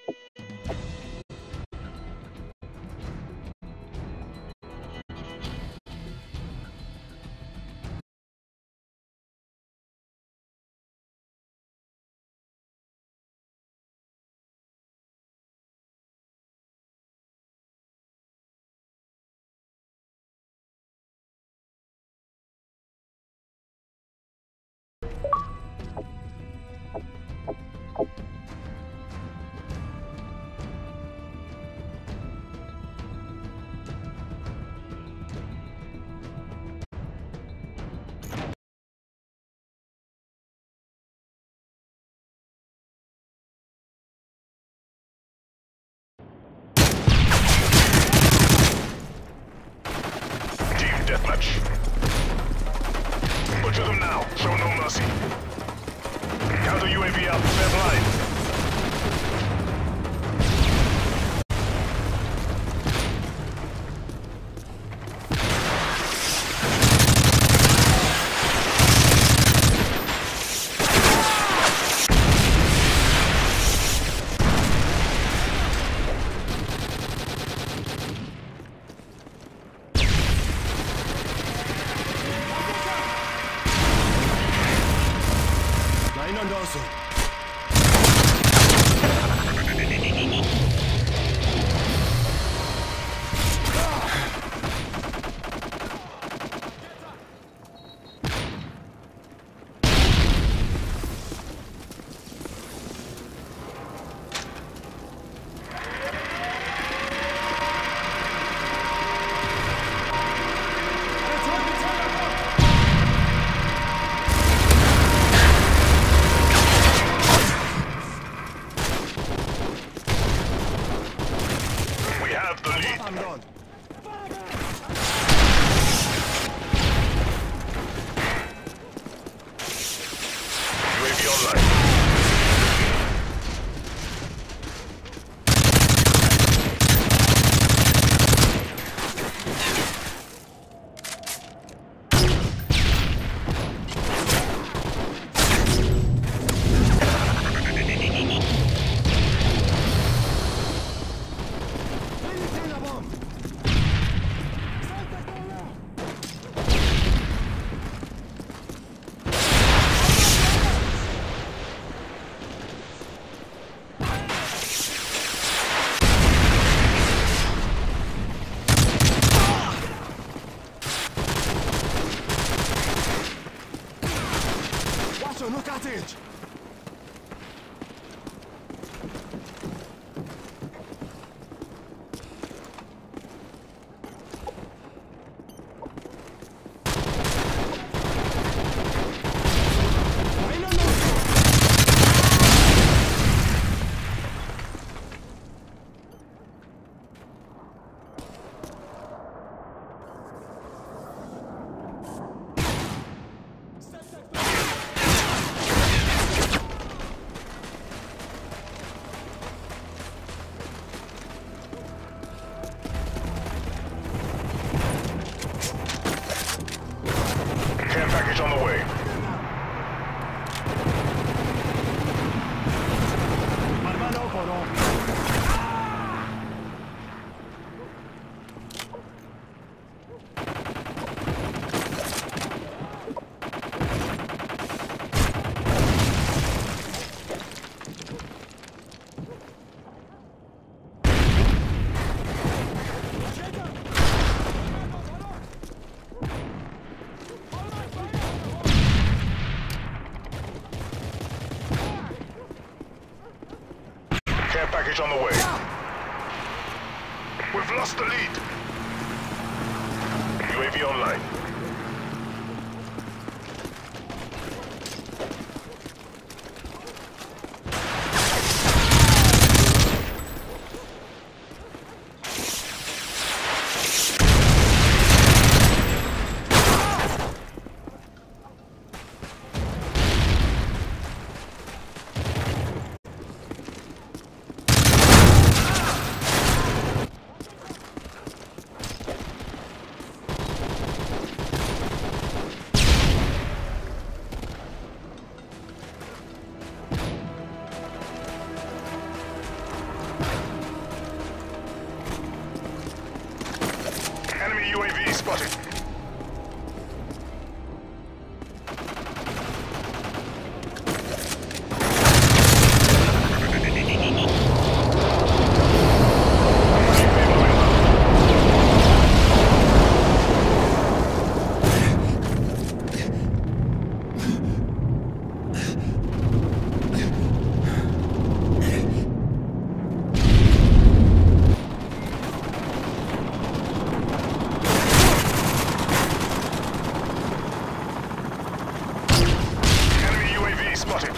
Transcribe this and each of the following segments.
Deathmatch. Butcher them now. Show no mercy. Counter UAV up. Step line. No cottage! Package on the way. Care package on the way. We've lost the lead. UAV online. spotted.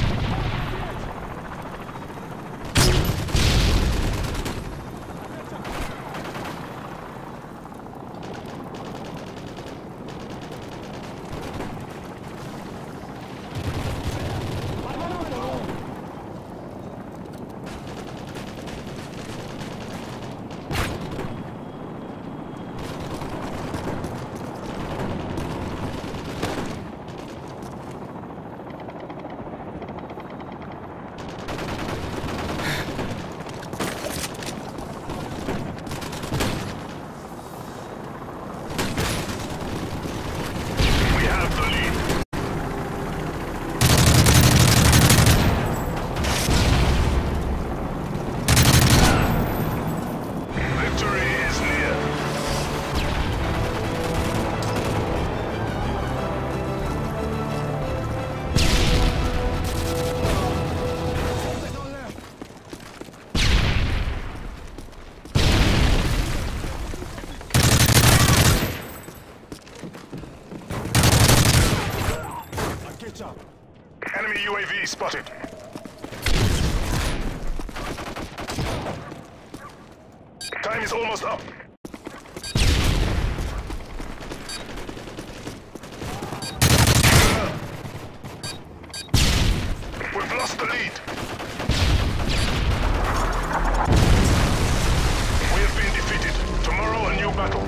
Enemy UAV spotted. Time is almost up. We've lost the lead. We have been defeated. Tomorrow a new battle.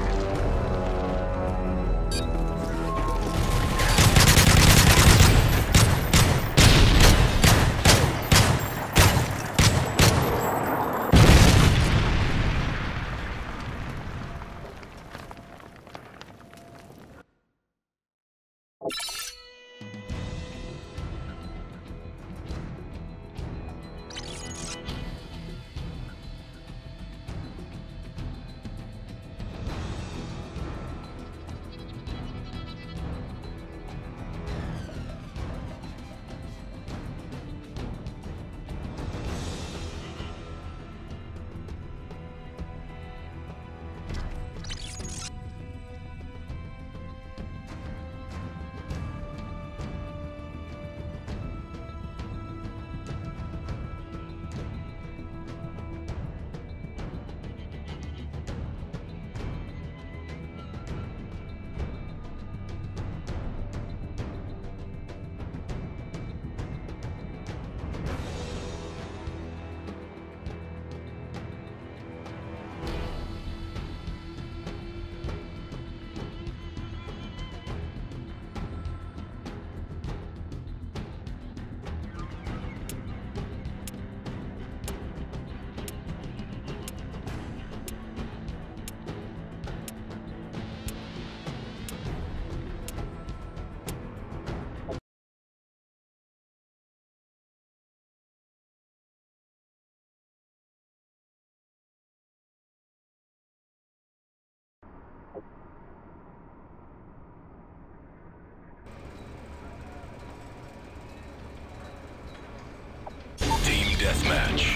Team deathmatch.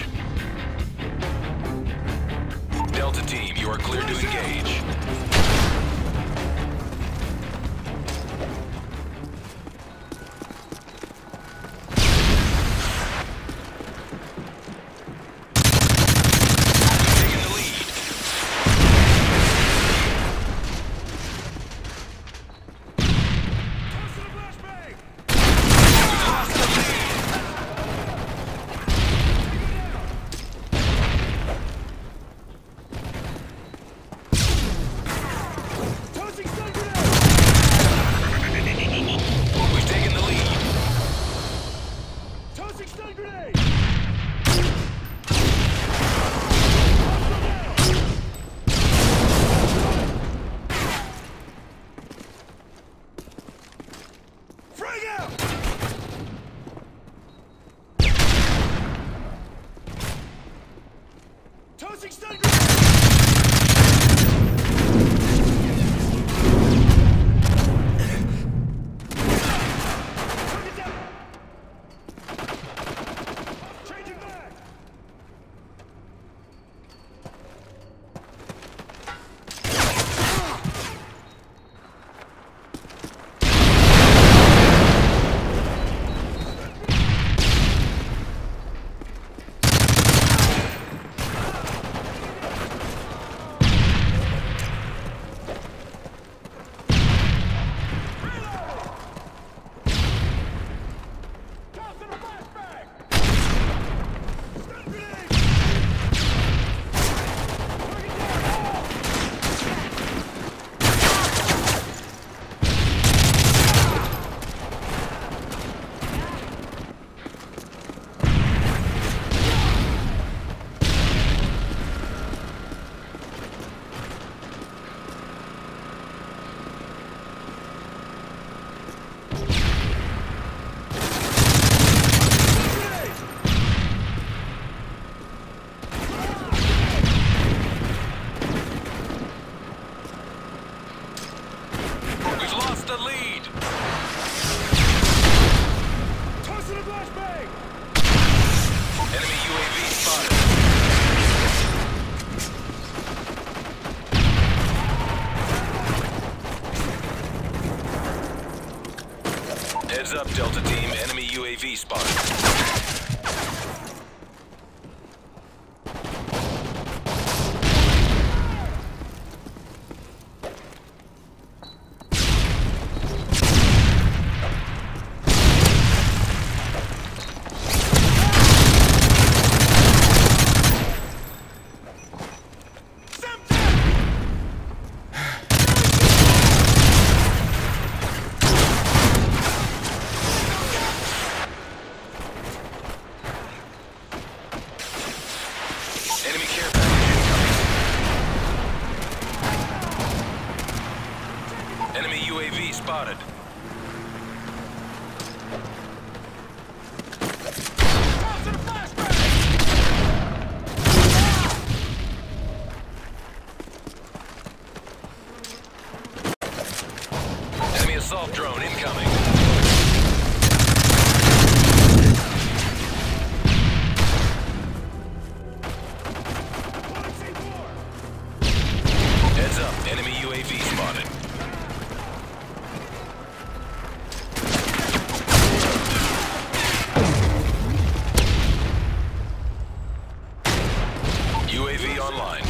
Delta team, you are clear to engage. Taking the lead. Tossing stun Changing back! Heads up, Delta Team. Enemy UAV spotted. Enemy care package incoming. Enemy UAV spotted. Enemy assault drone incoming. Heads up, enemy UAV spotted. UAV online.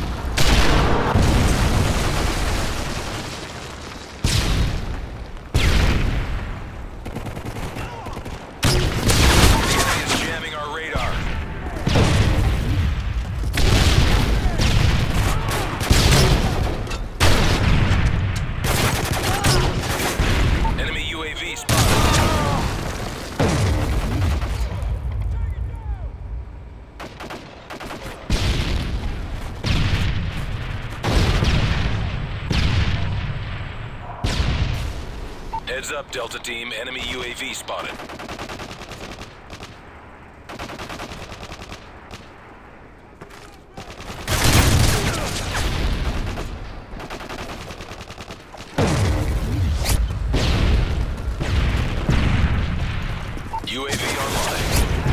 The enemy is jamming our radar. Enemy UAV spotted. Heads up, Delta Team. Enemy UAV spotted. UAV online.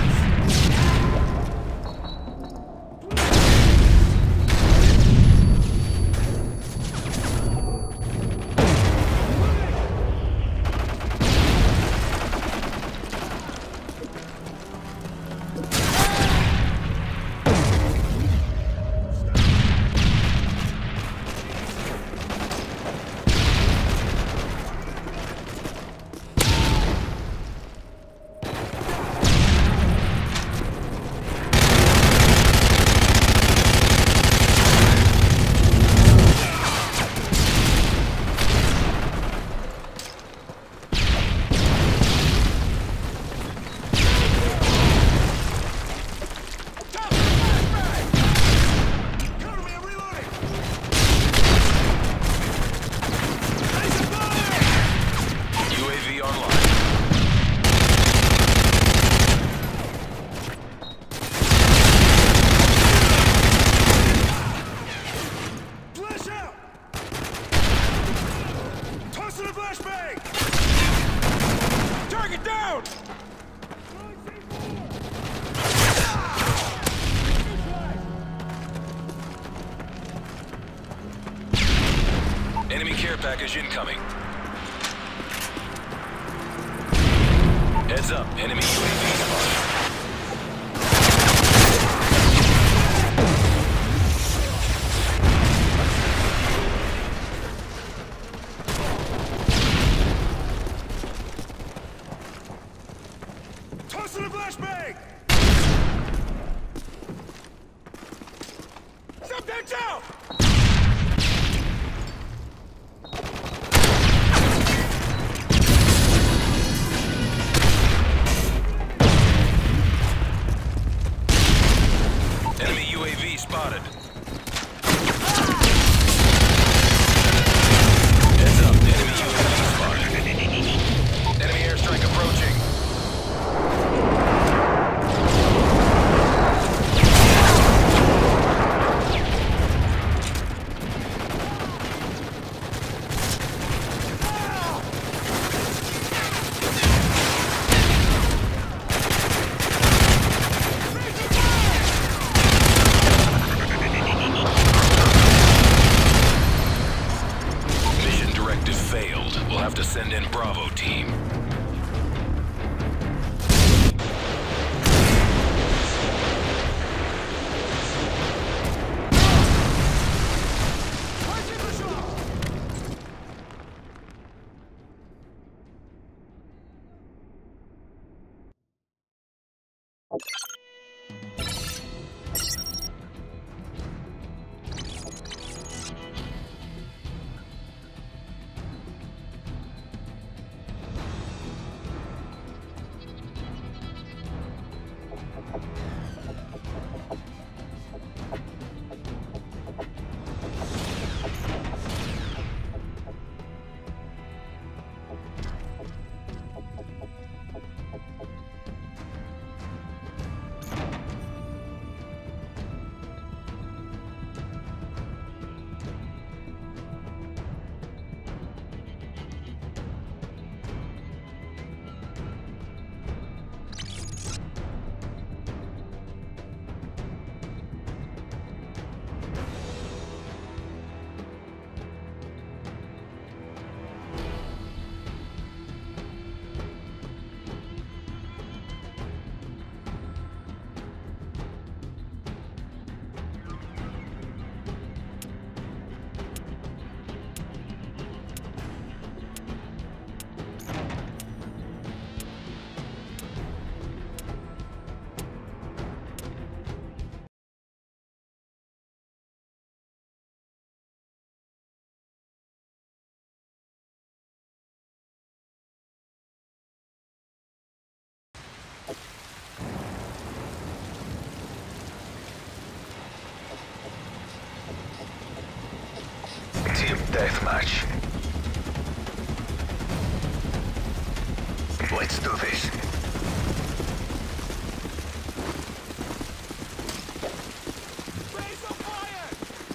UAV online. Flash out! Tossing a flashbang! Target down! Enemy care package incoming. Heads up, enemy UAV spotted. Tossing a flashbang! Subject down! Enemy UAV spotted. Heads up, enemy UAV spotted. Enemy airstrike approaching. Mission directive failed. We'll have to send in Bravo team. Team deathmatch. Let's do this. Raise the fire!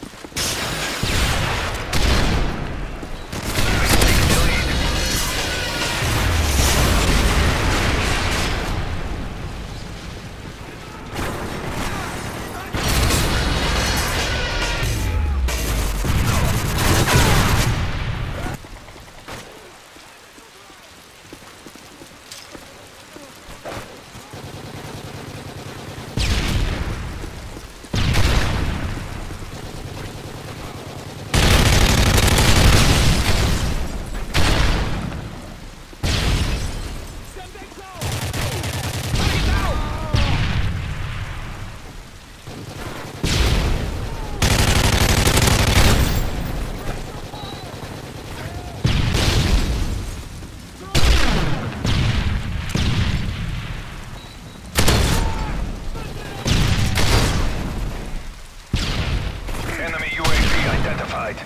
Enemy UAV identified.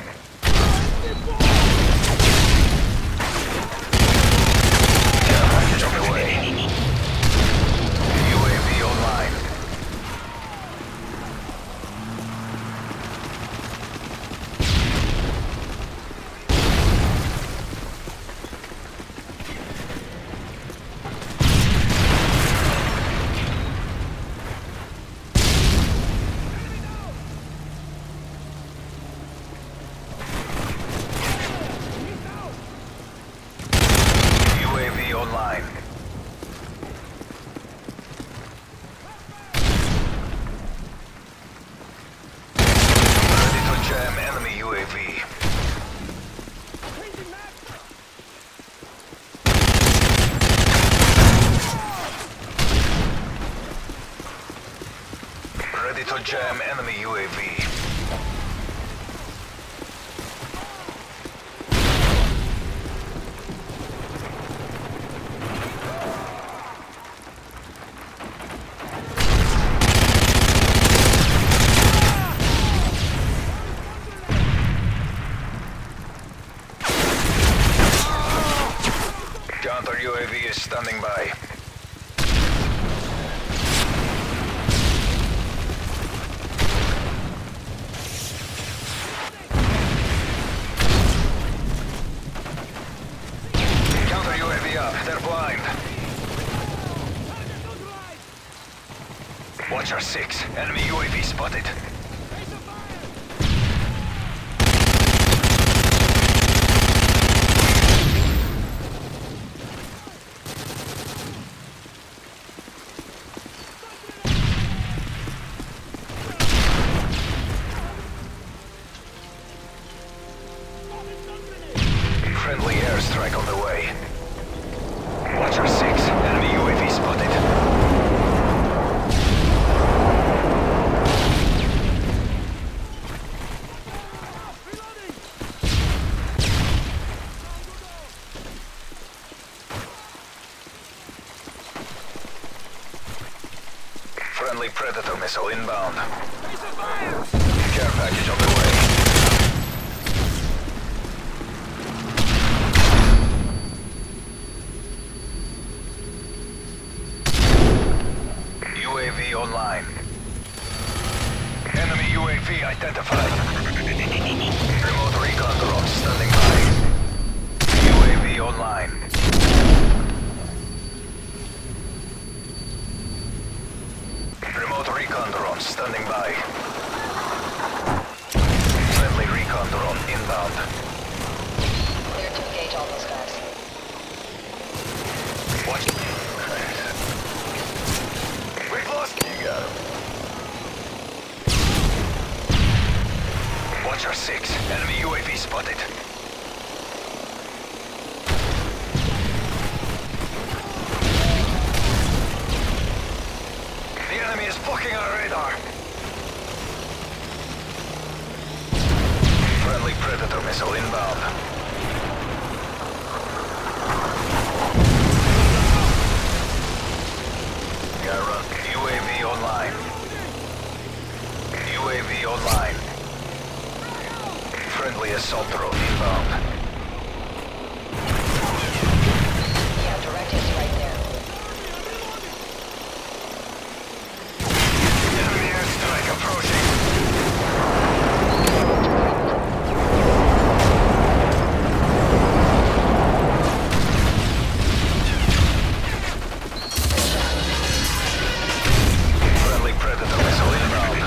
Care package on the way. UAV online. UAV online. Ready to jam enemy UAV. Ready to jam enemy UAV. Counter UAV is standing by. Counter UAV up, they're blind. Watcher 6, enemy UAV spotted. Friendly airstrike on the way. Watcher 6, enemy UAV spotted. Friendly Predator missile inbound. Face of fire! Care package on the way. UAV online. Enemy UAV identified. Remote recon drone standing by. UAV online. Remote recon drone standing by. Friendly recon drone inbound. Clear to engage all those guys. Watch. We've lost. You got him. Watcher 6. Enemy UAV spotted. The enemy is blocking our radar. Friendly Predator missile inbound. Garrett, UAV online. UAV online. Friendly assault drone inbound. Yeah, directives right there. Enemy airstrike approaching. Friendly Predator missile inbound.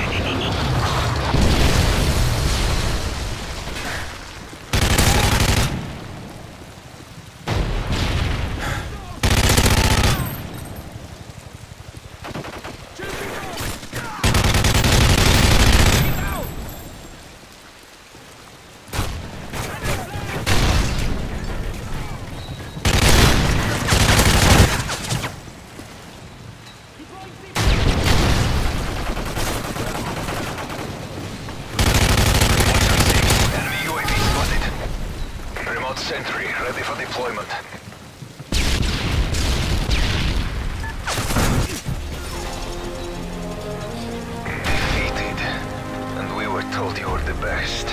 Enemy UAV spotted. Remote sentry ready for deployment. Defeated. And we were told you were the best.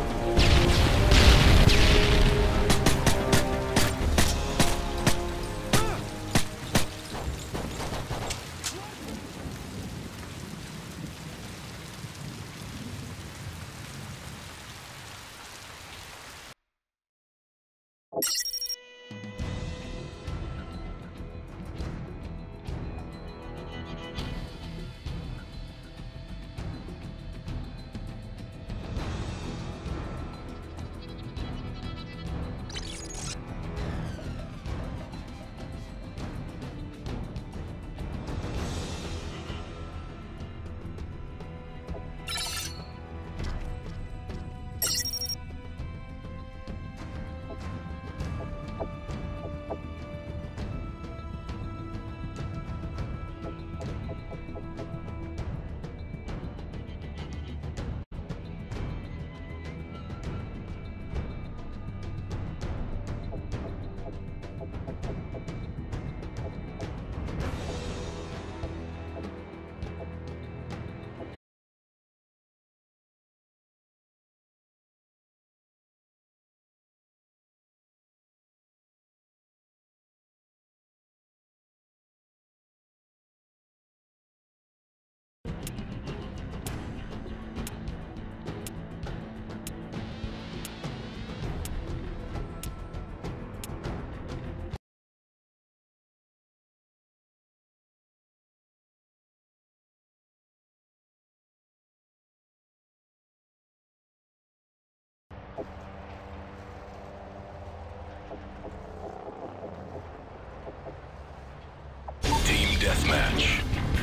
Team deathmatch.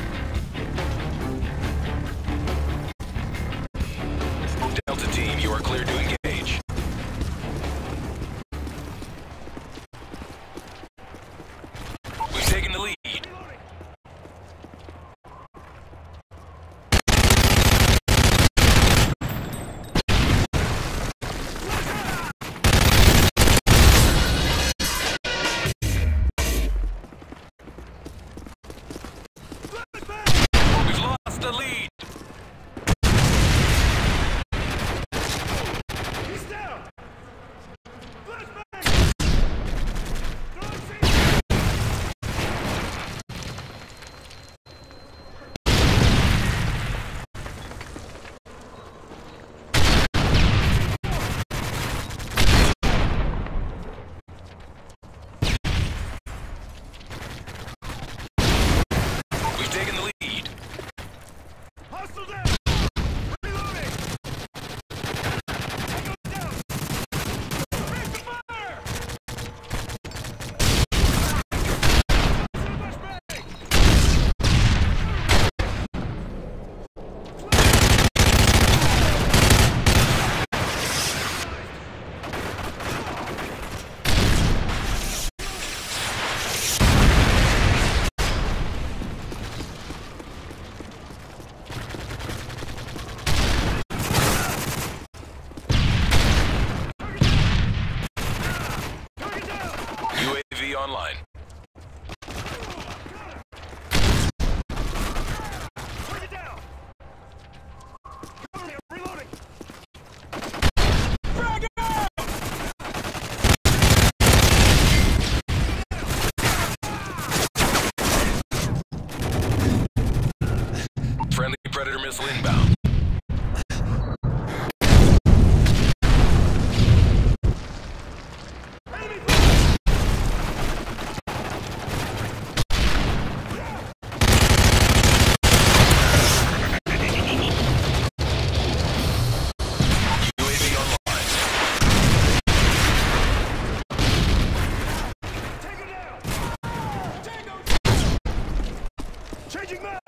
Delta team, you are clear to engage. We've taken the lead. Predator missile inbound. Changing mag!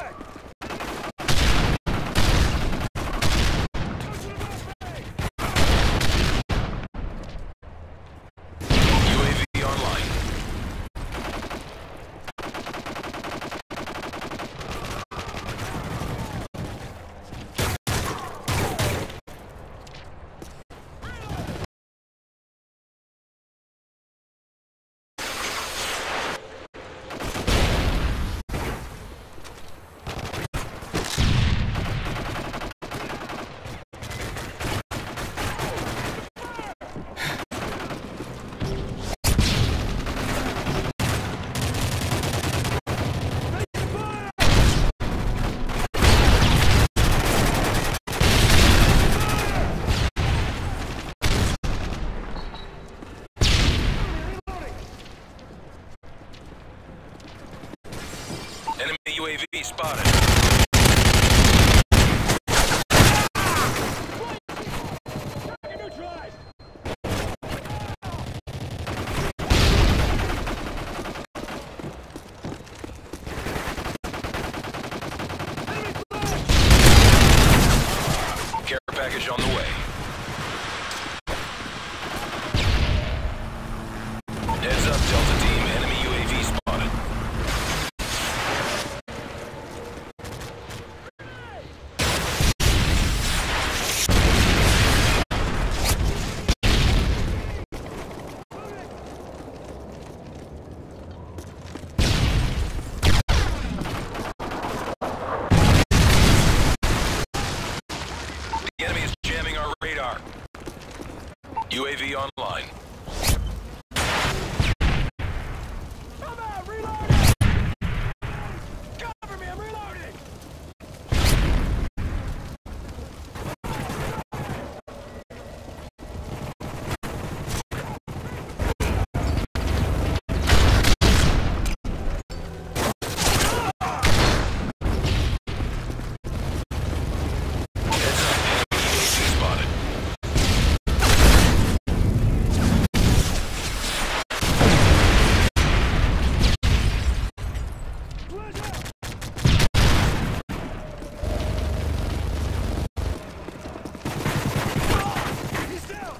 UAV online. Enemy UAV spotted. Care package on the way. Heads up, Delta Team. Enemy UAV spotted. The enemy is jamming our radar. UAV online. I'm out! Reloading! Cover me! I'm reloading! Heads up, enemy UAV spotted. He's down!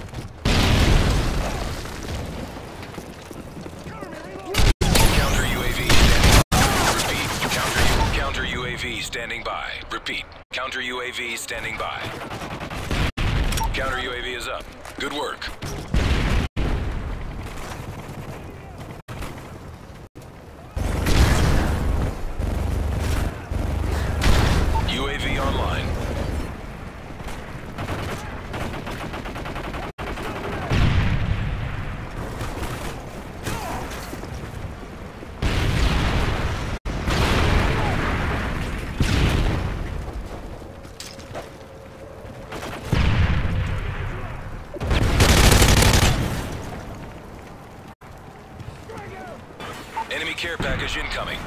Cover me, reload! Counter UAV standing. Repeat. Counter UAV standing by. Repeat. Counter UAV standing by. Counter UAV is up. Good work. UAV online. Enemy care package incoming.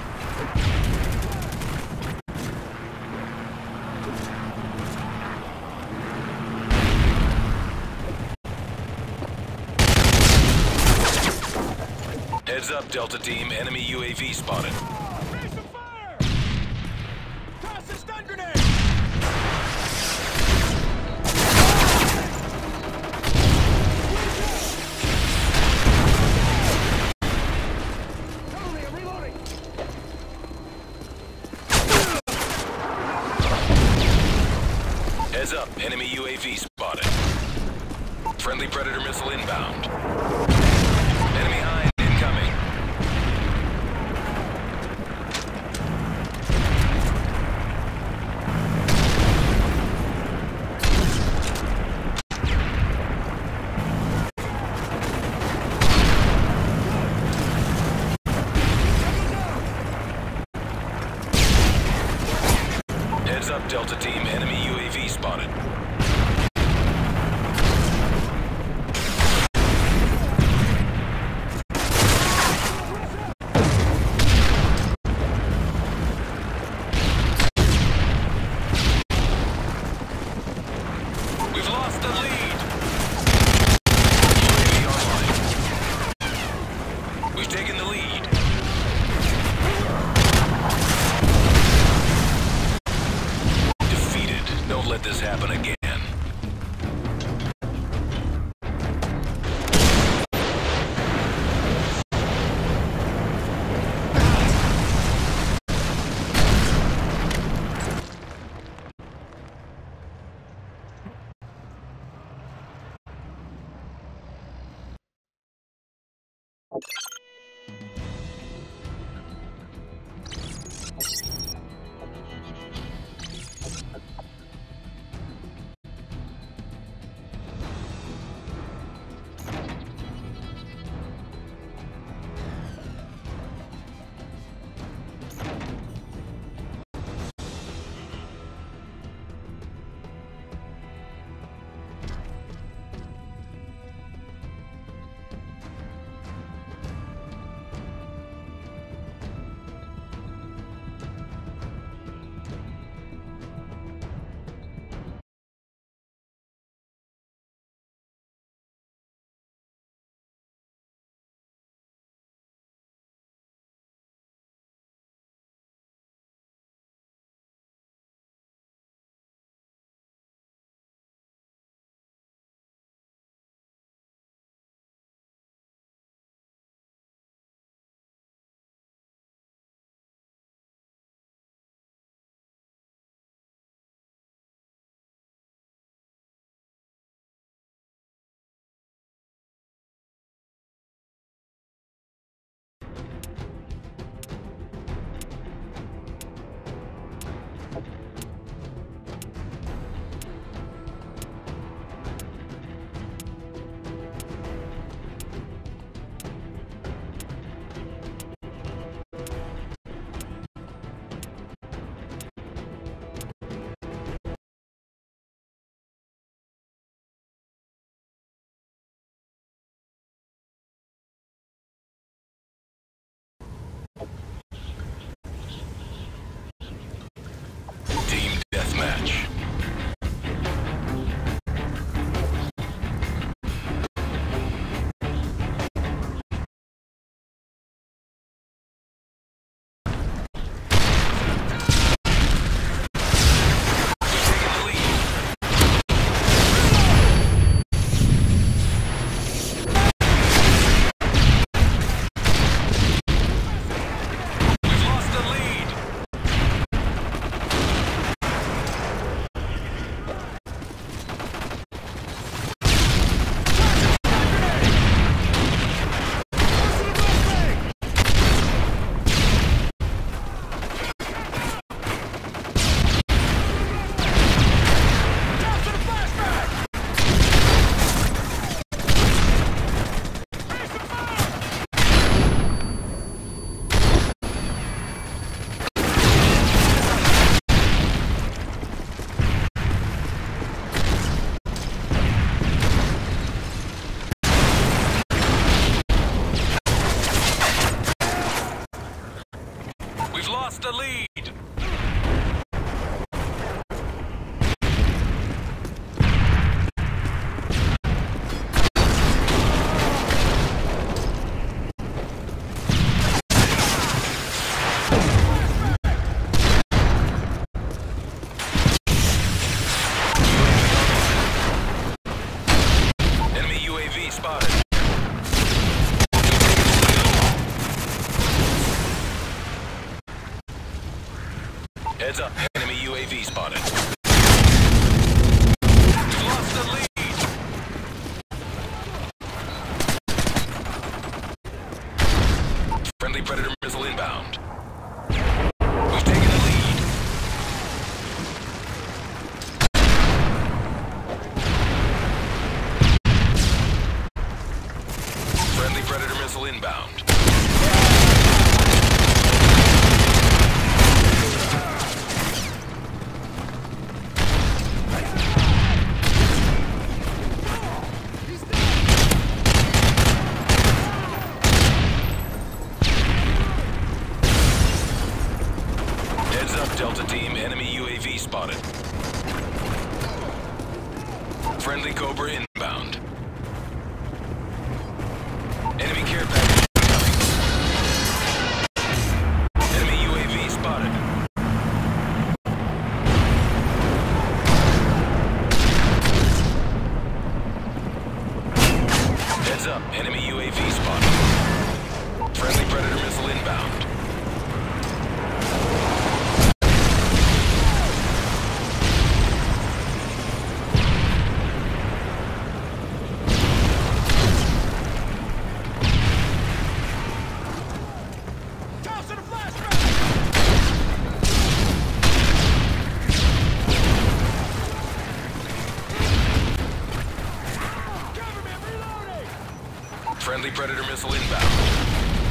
Heads up, Delta Team. Enemy UAV spotted. Raise the fire! Toss a stun grenade! Cover me, I'm reloading! Heads up, enemy UAV spotted. Friendly Predator missile inbound. Enemy Hind incoming. Heads up, We've taken the lead. Defeated. Don't let this happen again. Team deathmatch. We've lost the lead. Enemy UAV spotted. Heads up, enemy UAV spotted. We've lost the lead. Friendly Predator missile inbound. We've taken the lead. Friendly Predator missile inbound. Delta team, enemy UAV spotted. Friendly Cobra inbound. Enemy care package incoming. Friendly Predator missile inbound.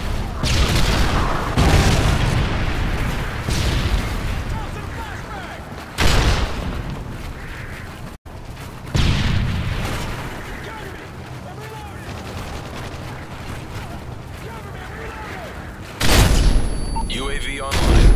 UAV online.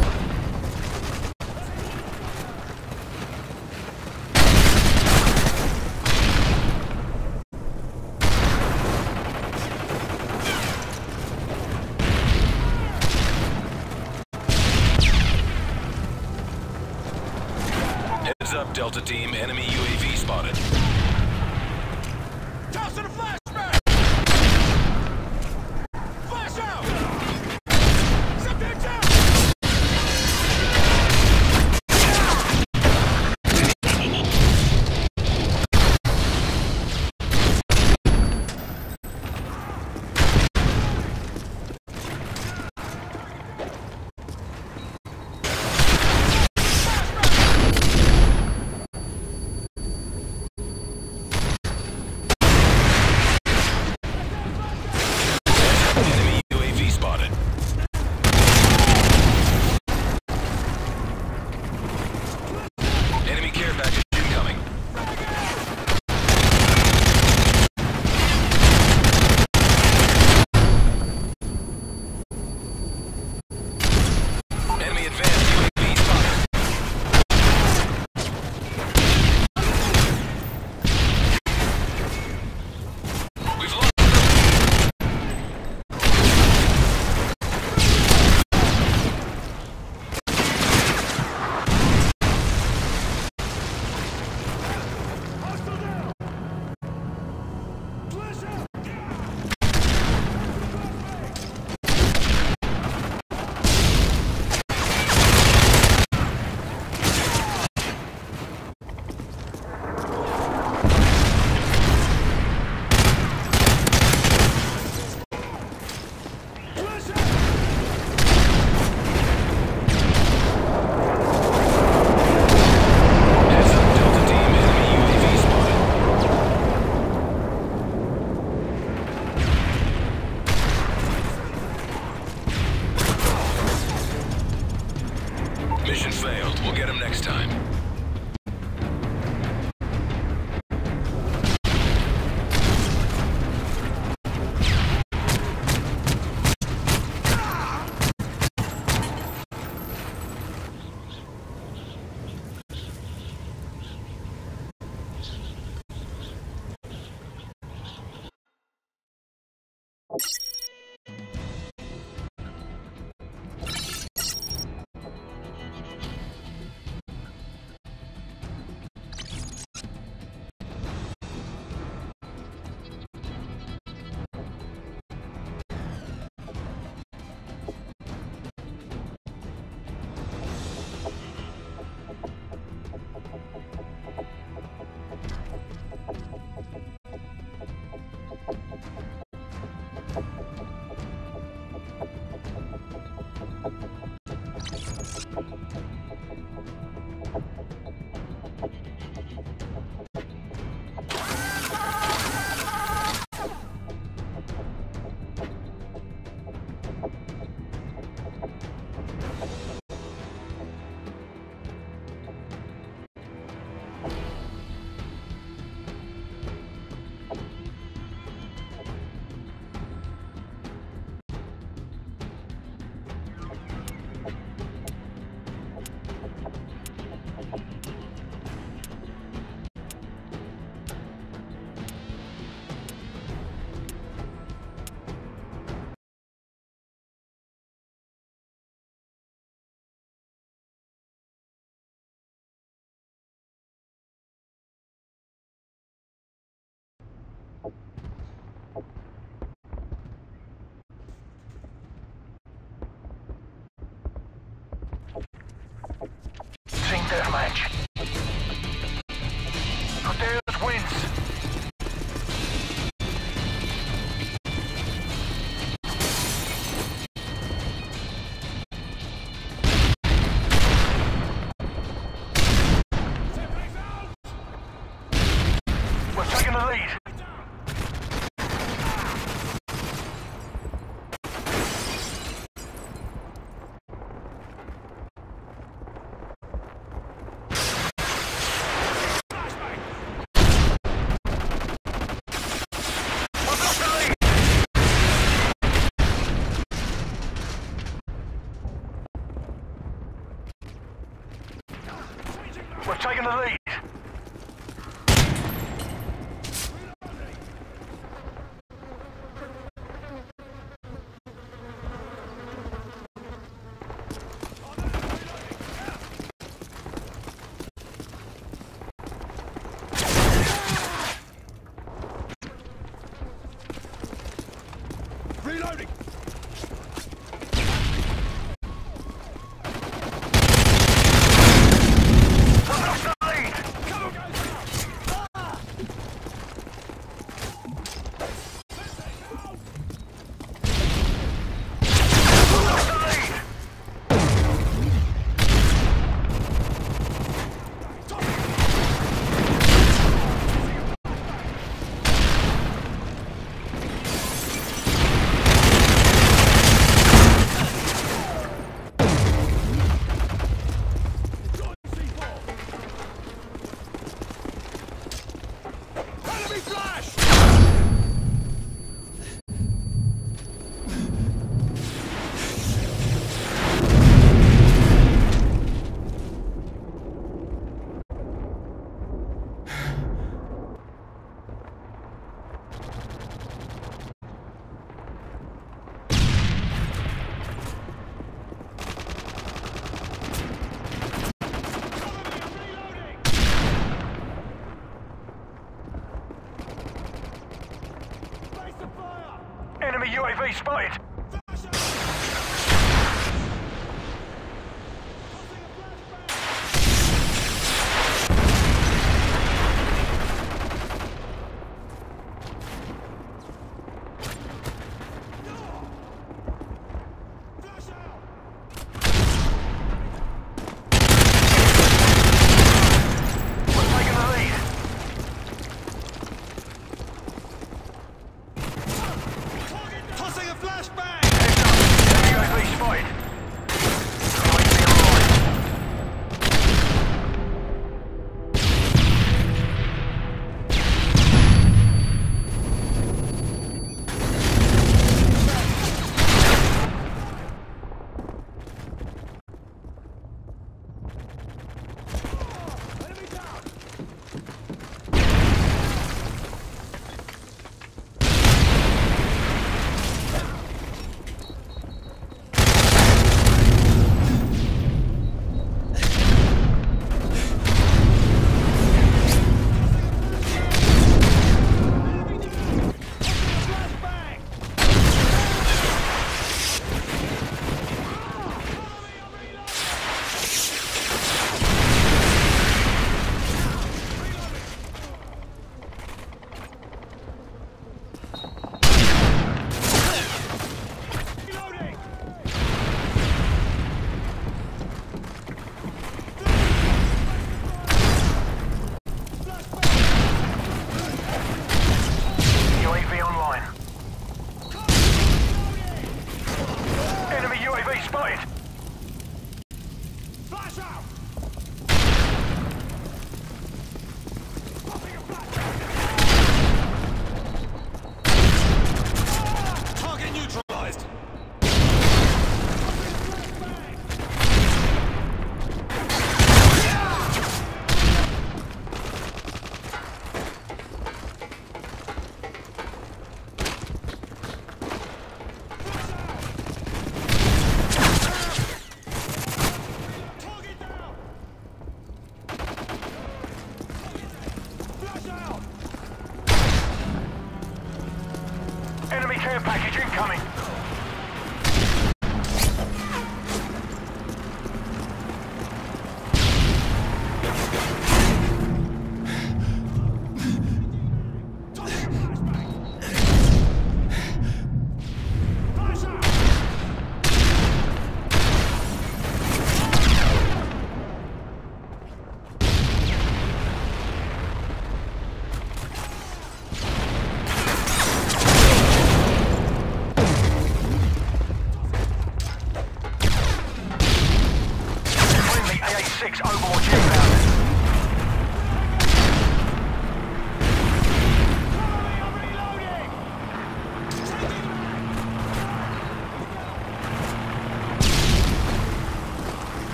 Heads up, Delta Team. Enemy UAV spotted. Tossing a flashback! Flash out! Subject down! Enemy UAV spotted. Enemy care package incoming. Enemy advanced UAV spotted. We've lost. Hostile down! Flash out! Flash out! Heads up, Delta Team. Enemy UAV spotted. Mission failed. We'll get him next time. Team deathmatch. Proteus wins. We're taking the lead. taken the lead. Reloading! Enemy UAV spotted.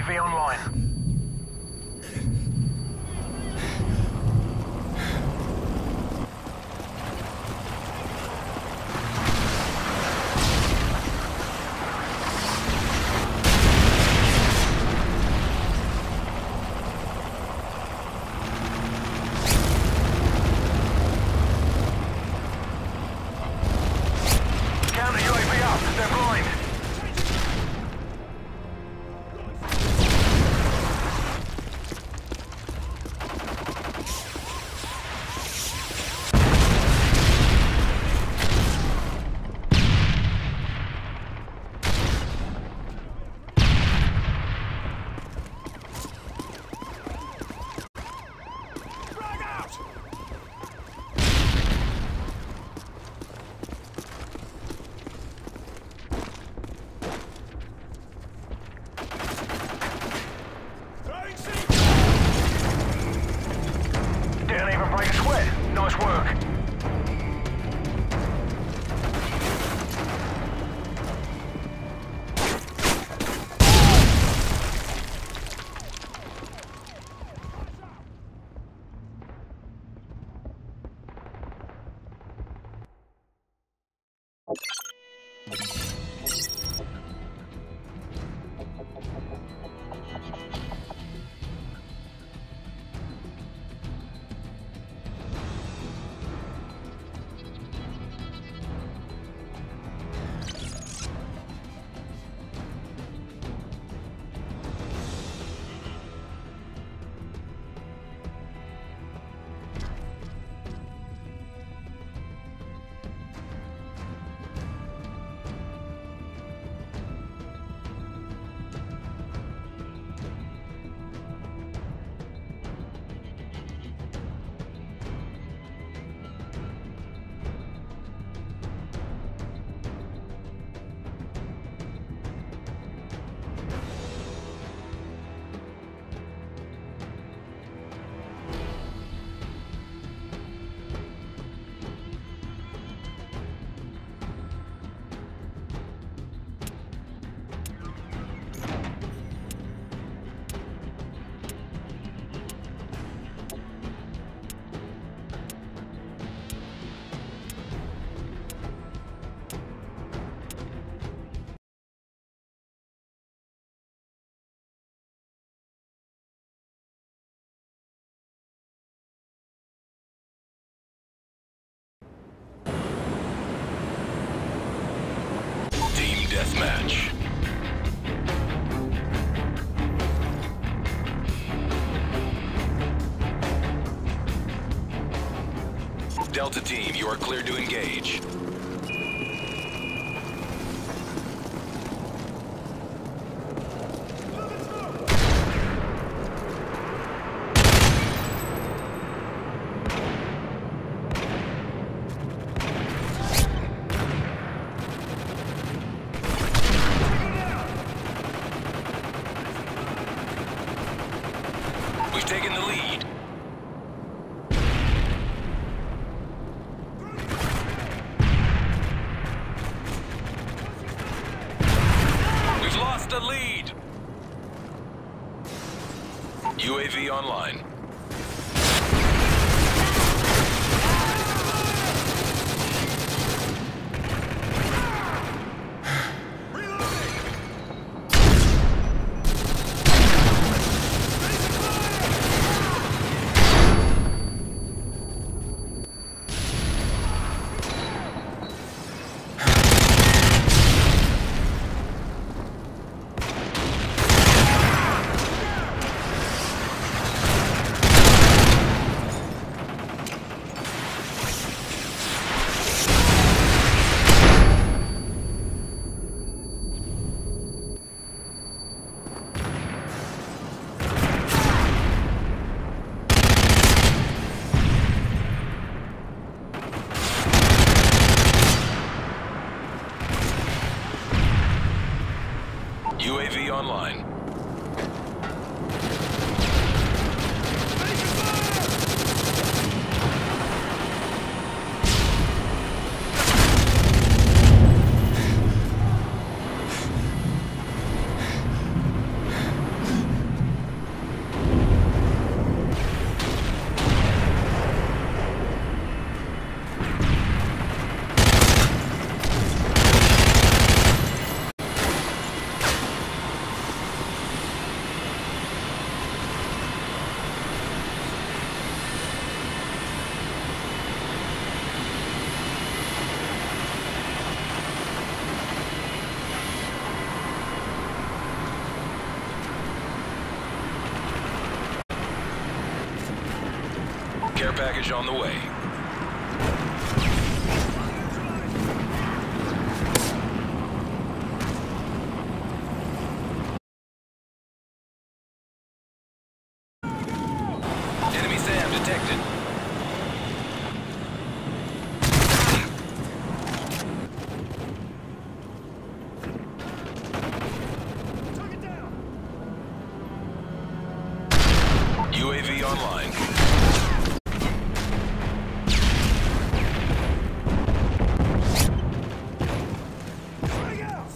UAV online. Counter UAV up. They're blind. Frag out! Throwing seat! Didn't even break a sweat. Nice work. Team Deathmatch. Delta Team, you are cleared to engage. We've taken the lead. We've lost the lead. UAV online. UAV online. package on the way. Enemy SAM detected. Target down. UAV online. Frag out.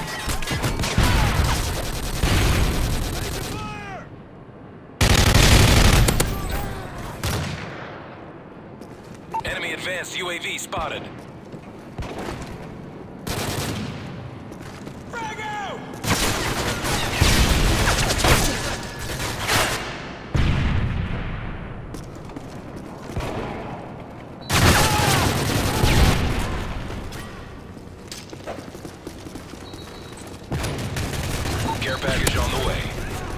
Laser fire. Enemy advanced UAV spotted. Frag out. Care package on the way.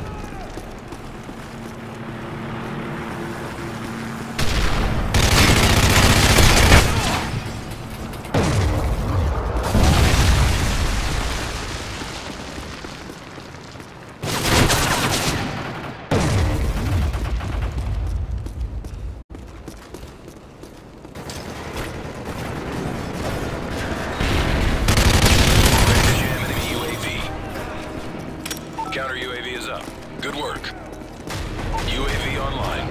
Counter UAV is up. Good work. UAV online.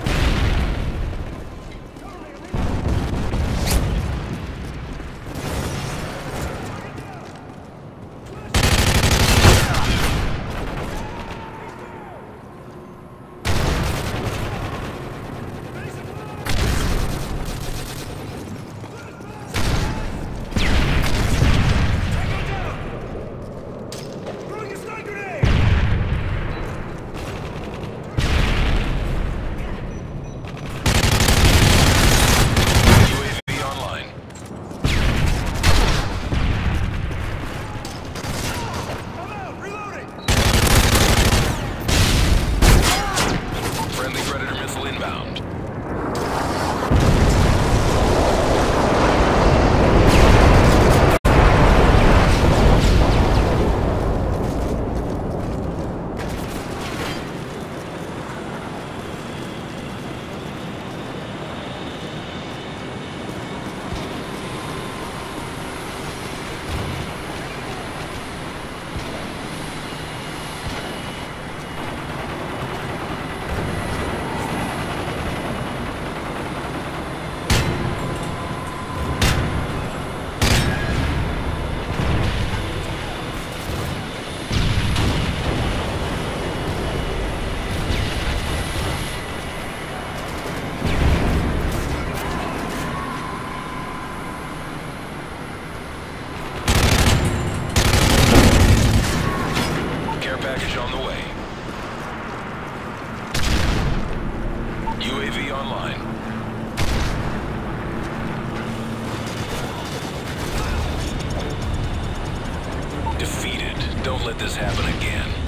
Throwing a stun grenade. UAV online. I'm out. Reloading. Friendly Predator missile inbound. Care package on the way. UAV online. Defeated. Don't let this happen again.